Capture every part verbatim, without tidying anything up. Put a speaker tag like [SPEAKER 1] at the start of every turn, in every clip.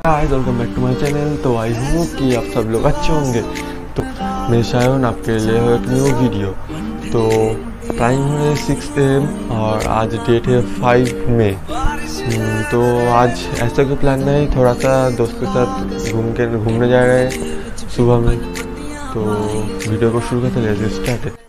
[SPEAKER 1] Guys welcome back to my channel. तो I hope कि आप सब लोग अच्छे होंगे। तो मैं शायन आपके लिए एक न्यू वीडियो। तो टाइम है सिक्स ए एम और आज डेट है फाइव मई। तो आज ऐसा कोई प्लान नहीं, थोड़ा सा दोस्त के साथ घूम के घूमने जा रहे हैं सुबह में। तो वीडियो को शुरू करते हैं, स्टार्ट है।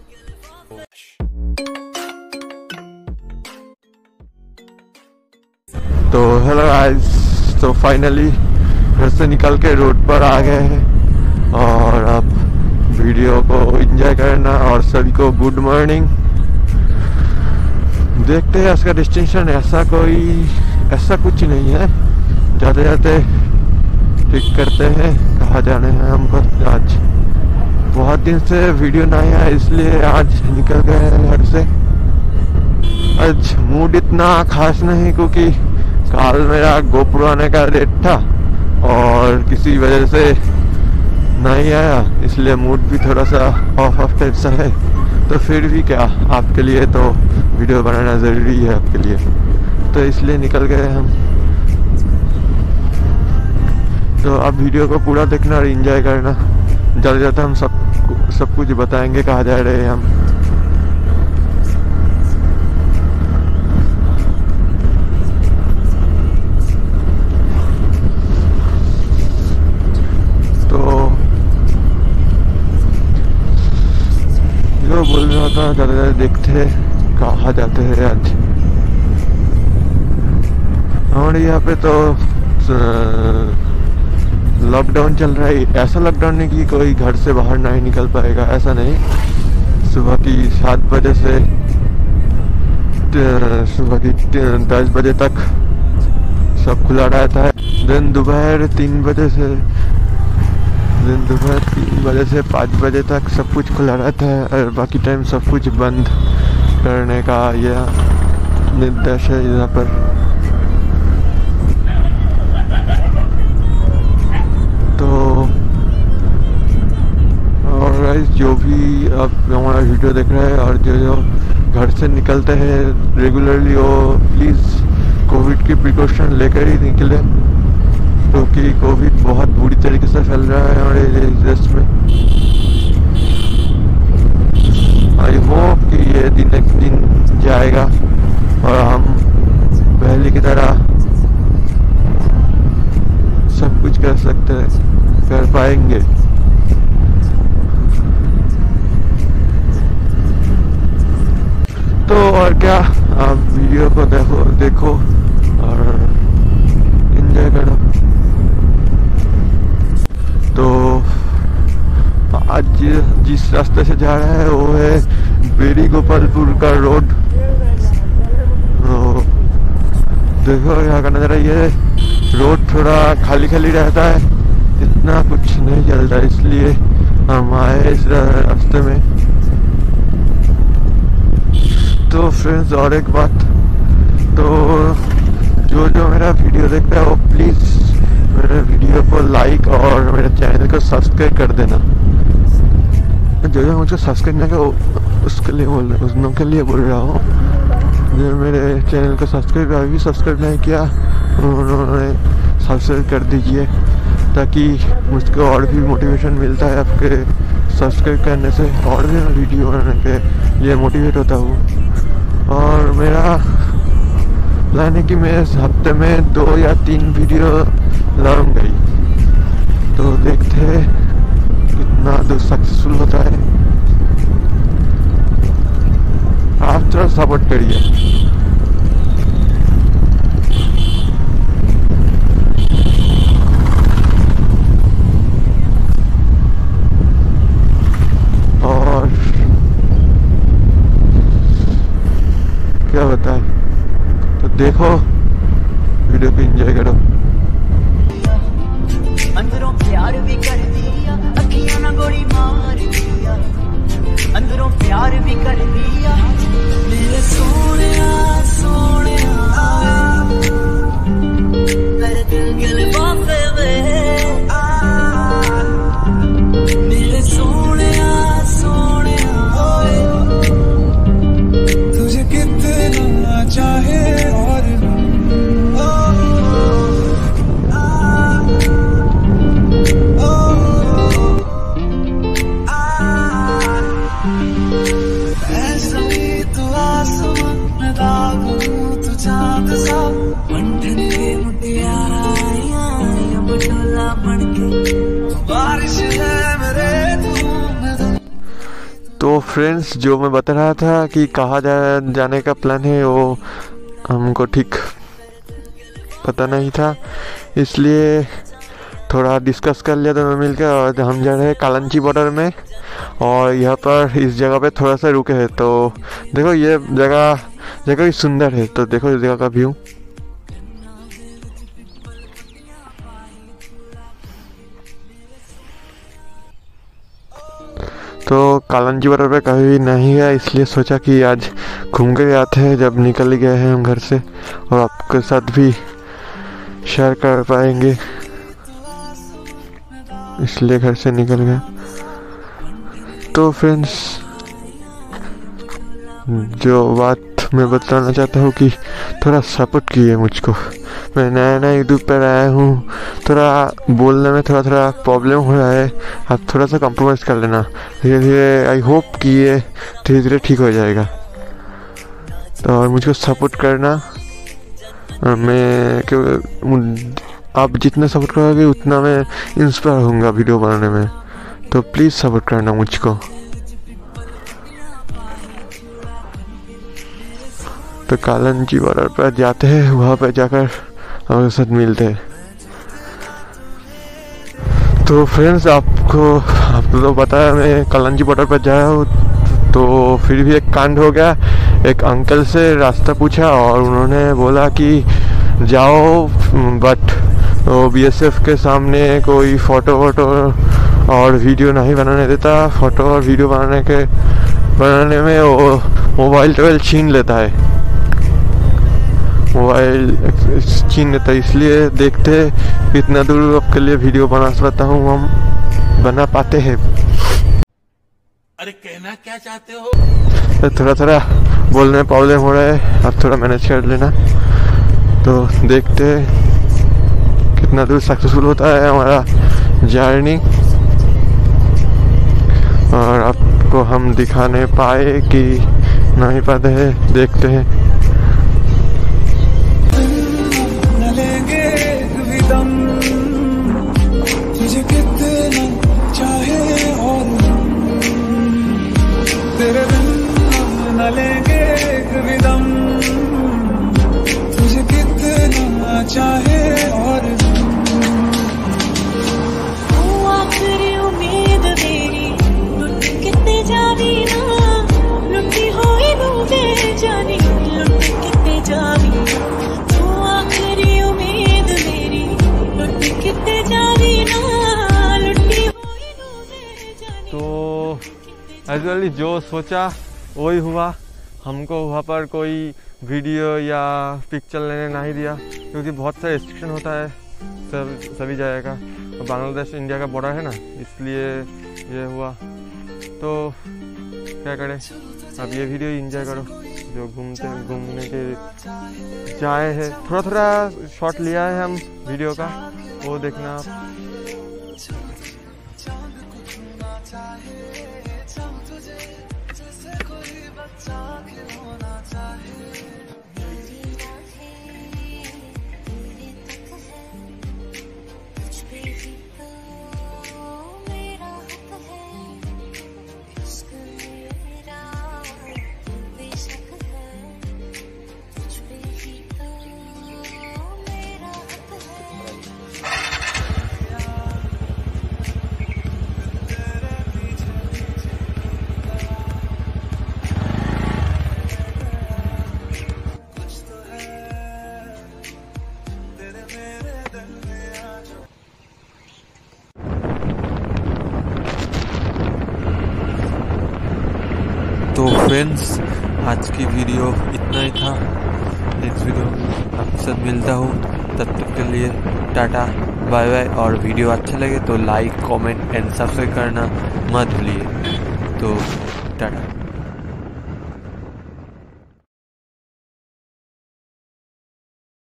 [SPEAKER 1] तो हेलो गाइस, तो फाइनली घर से निकल के रोड पर आ गए हैं और अब वीडियो को एंजॉय करना। और सभी को गुड मॉर्निंग। देखते हैं इसका डेस्टिनेशन, ऐसा कोई ऐसा कुछ नहीं है, जाते जाते ठीक करते हैं कहाँ जाने हैं हमको। आज बहुत दिन से वीडियो नहीं आया, इसलिए आज निकल गए हैं घर से। आज मूड इतना खास नहीं, क्योंकि कल मेरा गोप्रो आने का डेट था और किसी वजह से नहीं आया, इसलिए मूड भी थोड़ा सा ऑफ ऑफ टाइप सा है। तो फिर भी क्या, आपके लिए तो वीडियो बनाना ज़रूरी है आपके लिए, तो इसलिए निकल गए हम। तो अब वीडियो को पूरा देखना और एंजॉय करना। जाते जाते हम सब सब कुछ बताएंगे कहाँ जा रहे हैं हम। बोल रहा था जाते जाते देखते हैं कहाँ जाते हैं आज। हमारे यहाँ पे तो लॉकडाउन चल रहा है। ऐसा लॉकडाउन नहीं कि कोई घर से बाहर नहीं निकल पाएगा, ऐसा नहीं। सुबह की सात बजे से सुबह की दस बजे तक सब खुला रहता है। दिन दोपहर तीन बजे से दिन दोपहर तीन बजे से पाँच बजे तक सब कुछ खुला रहता है और बाकी टाइम सब कुछ बंद करने का यह निर्देश है यहाँ पर। तो और जो भी आप हमारा वीडियो देख रहे हैं और जो जो घर से निकलते हैं रेगुलरली, वो प्लीज़ कोविड की प्रिकॉशन लेकर ही निकले, क्योंकि तो कोविड बहुत बुरी तरीके से फैल रहा है हमारे देश में। आई होप कि ये दिन एक दिन जाएगा और हम पहले की तरह सब कुछ कर सकते हैं, कर पाएंगे। तो और क्या, आप वीडियो को देखो देखो और एंजॉय करो। तो आज जिस रास्ते से जा रहा है वो है बेरी गोपालपुर का रोड। तो देखो यहाँ का नज़ारा, ये रोड थोड़ा खाली खाली रहता है, इतना कुछ नहीं चलता, इसलिए हम आए इस रास्ते में। तो फ्रेंड्स, और एक बात, तो जो जो मेरा वीडियो देखता है वो प्लीज़ मेरे वीडियो को लाइक और मेरे चैनल को सब्सक्राइब कर देना। जो जो मुझको सब्सक्राइब नहीं किया उसके लिए बोल रहा उस लोगों के लिए बोल रहा हूँ। जो मेरे चैनल को सब्सक्राइब अभी सब्सक्राइब नहीं किया, उन्होंने सब्सक्राइब कर दीजिए, ताकि मुझको और भी मोटिवेशन मिलता है आपके सब्सक्राइब करने से, और भी मैं वीडियो बनाने के लिए मोटिवेट होता हूँ। और मेरा प्लान है कि मैं इस हफ्ते में दो या तीन वीडियो लाऊंगा ही। तो देखते हैं कितना दूर सक्सेसफुल होता है। आप थोड़ा सपोर्ट करिए। और क्या बताएं, तो देखो वीडियो को एंजॉय करो।
[SPEAKER 2] अंदरों प्यार भी कर दिया, अखियां ना गोली मार दिया, अंदरों प्यार भी कर दिया मेरे सोनिया सोनिया, मेरे दिल के लिफाफे में मेरे सोनिया सोनिया, तुझे कितना चाहे और
[SPEAKER 1] तो फ्रेंड्स, जो मैं बता रहा था कि कहाँ जा जाने का प्लान है वो हमको ठीक पता नहीं था, इसलिए थोड़ा डिस्कस कर लिया दोनों मिलकर और हम जा रहे हैं कालंची बॉर्डर में। और यहाँ पर इस जगह पे थोड़ा सा रुके हैं, तो देखो ये जगह जगह भी सुंदर है, तो देखो इस जगह का व्यू। तो कालंची बॉर्डर पे कभी भी नहीं गया, इसलिए सोचा कि आज घूम के आते हैं जब निकल ही गए हैं हम घर से, और आपके साथ भी शेयर कर पाएंगे, इसलिए घर से निकल गए। तो फ्रेंड्स, जो बात मैं बताना चाहता हूँ कि थोड़ा सपोर्ट कीजिए मुझको। मैं नया नया यूट्यूब पर आया हूँ, थोड़ा बोलने में थोड़ा थोड़ा प्रॉब्लम हो रहा है, आप थोड़ा सा कॉम्प्रोमाइज़ कर लेना। धीरे धीरे आई होप कि ये धीरे धीरे ठीक हो जाएगा, तो और मुझको सपोर्ट करना। मैं क्यों आप जितना सपोर्ट करोगे उतना मैं इंस्पायर होऊंगा वीडियो बनाने में, तो प्लीज़ सपोर्ट करना मुझको। तो कालंची बॉर्डर पर जाते हैं, वहाँ पर जाकर हमारे साथ मिलते हैं। तो फ्रेंड्स, आपको आपको तो पता है मैं कालंची बॉर्डर पर जाया हूँ, तो फिर भी एक कांड हो गया। एक अंकल से रास्ता पूछा और उन्होंने बोला कि जाओ, बट वो बीएसएफ के सामने कोई फ़ोटो वोटो और वीडियो नहीं बनाने देता। फ़ोटो और वीडियो बनाने के बनाने में वो मोबाइल टोबाइल छीन लेता है, मोबाइल छीन लेता है। इसलिए देखते कितना दूर आपके लिए वीडियो बना सकता हूँ, हम बना पाते हैं।
[SPEAKER 3] अरे कहना क्या चाहते हो?
[SPEAKER 1] तो थोड़ा थोड़ा बोलने में प्रॉब्लम हो रहा है, आप थोड़ा मैनेज कर लेना। तो देखते कितना दूर सक्सेसफुल होता है हमारा जर्नी, और आपको हम दिखाने पाए कि नहीं पाते हैं, देखते हैं।
[SPEAKER 4] तुझे कितना चाहे और तेरे बिन न लेंगे एक भी दम, तुझे कितना चाहे और
[SPEAKER 5] आखिरी उम्मीद मेरी लुट कितने जावी ना, लुटी होई डूबे जानी, लुट कितने जावी तू, आखिरी उम्मीद मेरी लुट कितने जावी ना, लुटी होई डूबे जानी।
[SPEAKER 1] तो एजुअली जो सोचा वही हुआ। हमको वहाँ पर कोई वीडियो या पिक्चर लेने नहीं दिया, क्योंकि बहुत सारे रिस्ट्रिक्शन होता है सब सभी जगह का, तो बांग्लादेश इंडिया का बॉर्डर है ना, इसलिए ये हुआ। तो क्या करें, अब ये वीडियो एंजॉय करो, जो घूमते घूमने के जाए है। थोड़ा थोड़ा शॉट लिया है हम वीडियो का, वो देखना आप।
[SPEAKER 6] तो फ्रेंड्स, आज की वीडियो इतना ही था। नेक्स्ट वीडियो आपके साथ मिलता हूँ, तब तक के लिए टाटा बाय बाय। और वीडियो अच्छा लगे तो लाइक कमेंट एंड सब्सक्राइब करना मत भूलिए। तो टाटा।